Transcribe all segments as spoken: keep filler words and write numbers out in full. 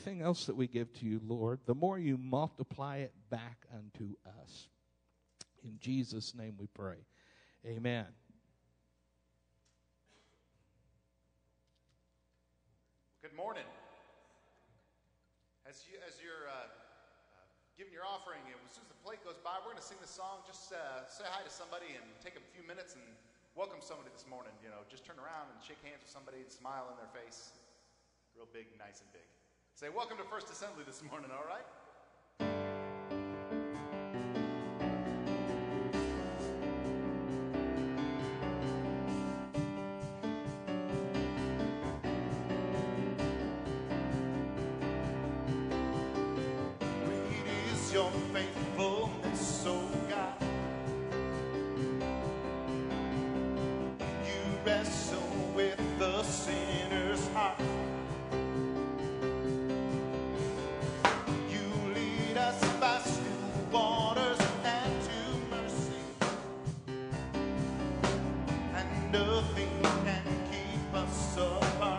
everything else that we give to you, Lord, the more you multiply it back unto us. In Jesus' name we pray. Amen. Good morning. As, you, as you're uh, uh, giving your offering, and as soon as the plate goes by, we're going to sing this song. Just uh, say hi to somebody and take a few minutes and welcome somebody this morning. You know, just turn around and shake hands with somebody and smile in their face. Real big, nice and big. Say, welcome to First Assembly this morning, all right? Your faithfulness, oh God. You wrestle with the sinner's heart. You lead us by still waters and to mercy, and nothing can keep us apart.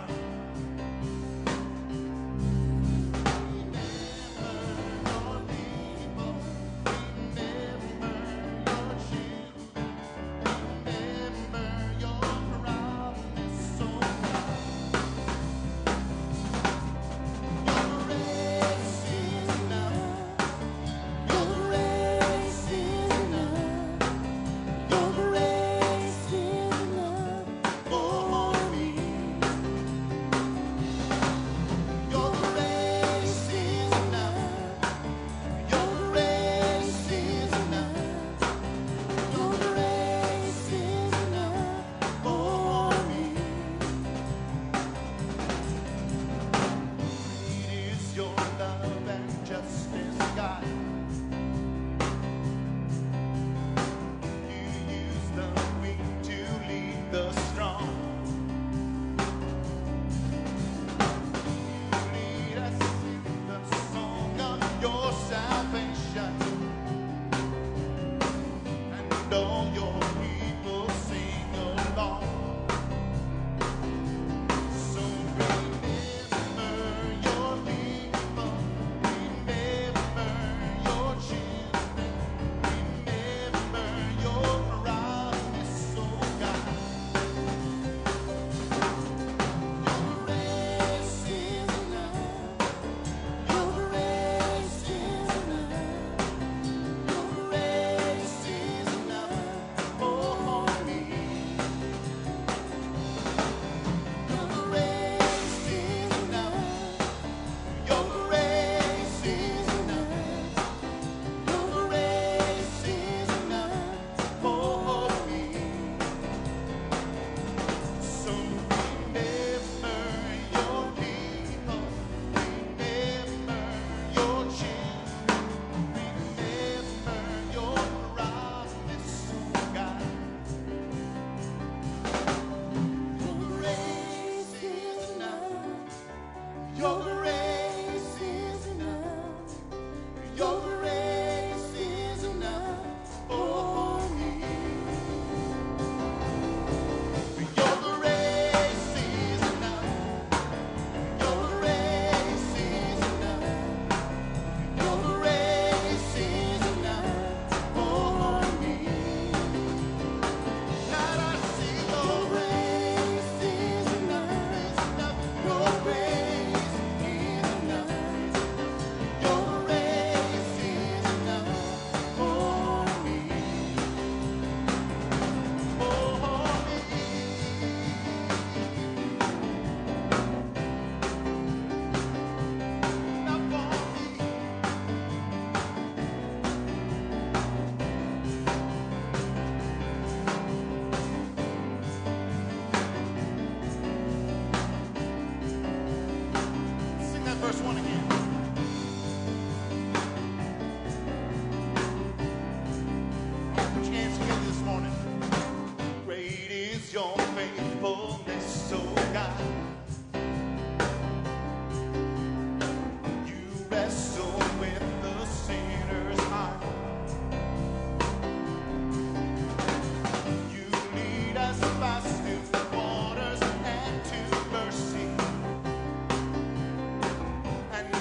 And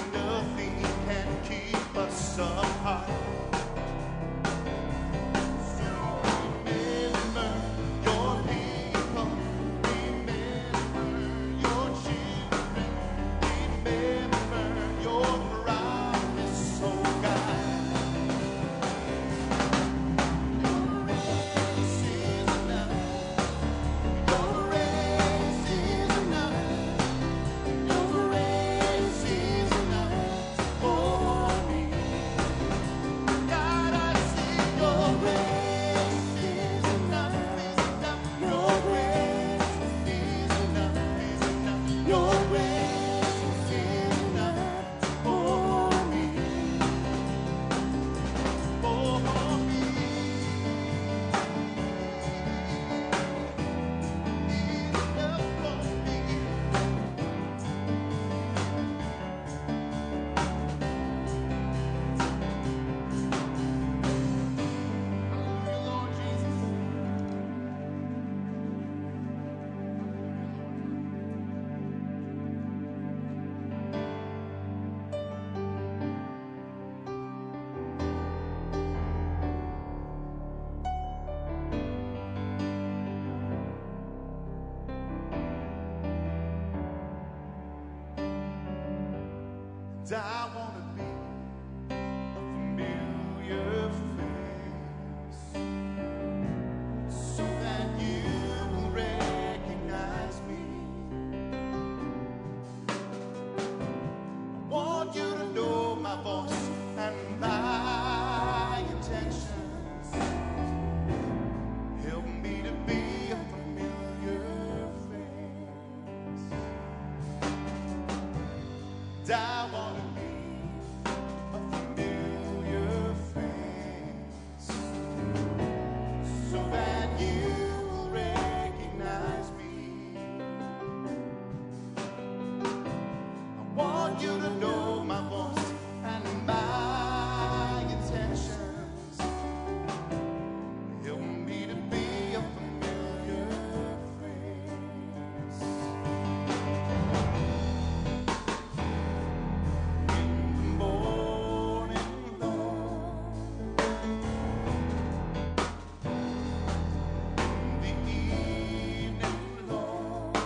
I want to be a familiar face, so that you will recognize me. I want you to know my voice and my intentions. Help me to be a familiar face. I want to be a familiar face, so that you will recognize me. I want you to know my voice and my intentions. Help me to be a familiar face. In the morning, Lord, in the evening, Lord,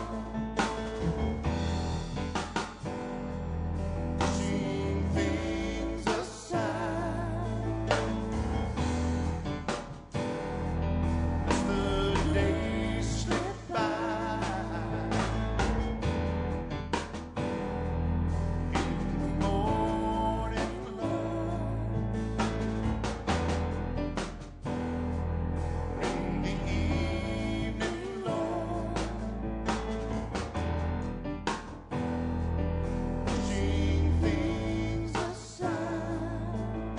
pushing things aside as the days slip by. In the morning, Lord, in the evening, Lord, pushing things aside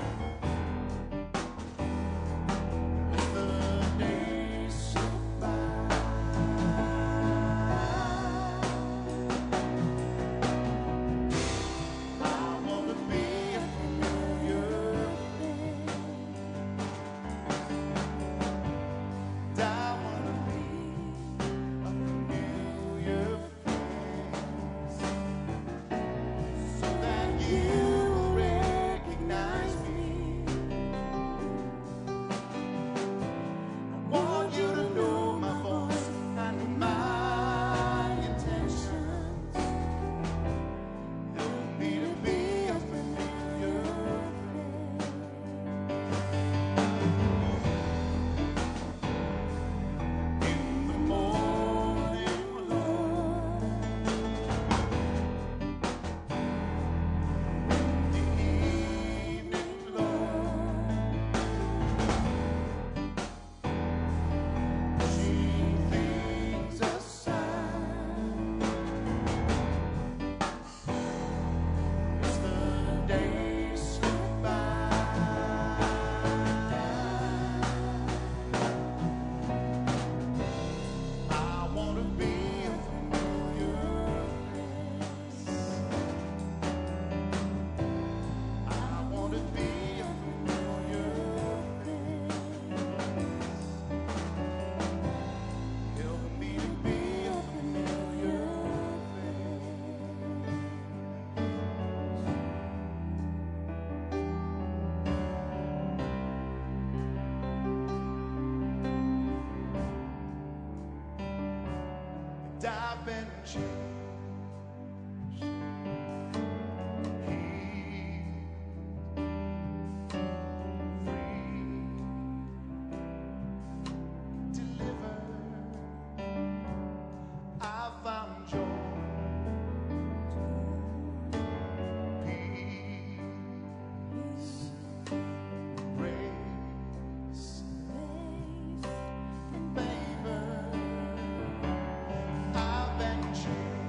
as the days slip by. I want to be a familiar face. I want to be a familiar face, so that you will recognize me. I want you to know my voice and my intentions. Help me to be a familiar face. In the morning, Lord, in the evening, Lord, pushing things aside as the days slip by. I want to be a familiar face. I want to be a familiar face. Help me to be a familiar face. And I've been changed, healed, free, delivered. I found joy, peace, grace, and favor. I've been changed.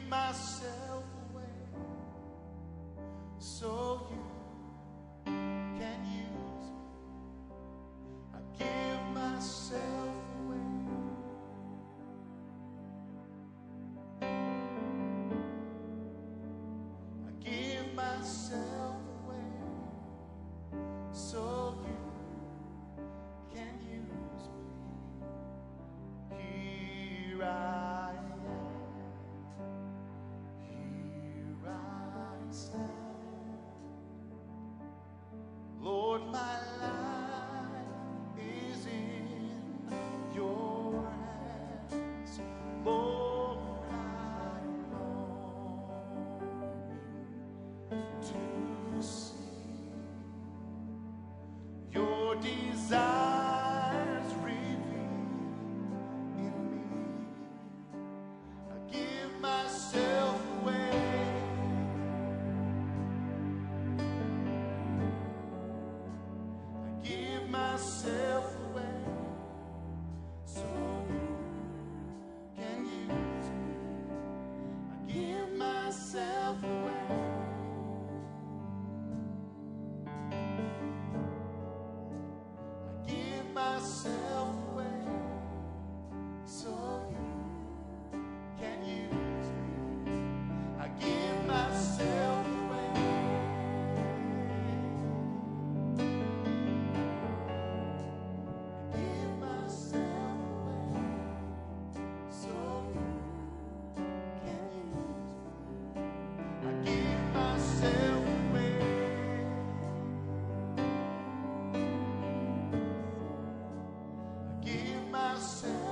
myself away so you can use me. I give myself away. I give myself away so you can use me. Here I Lord, my life is in your hands. Lord, I'm longing to see your desires revealed in me. I give myself away. Myself away so you can use me. I give myself away. I give myself away so you can use me. I give myself away. Myself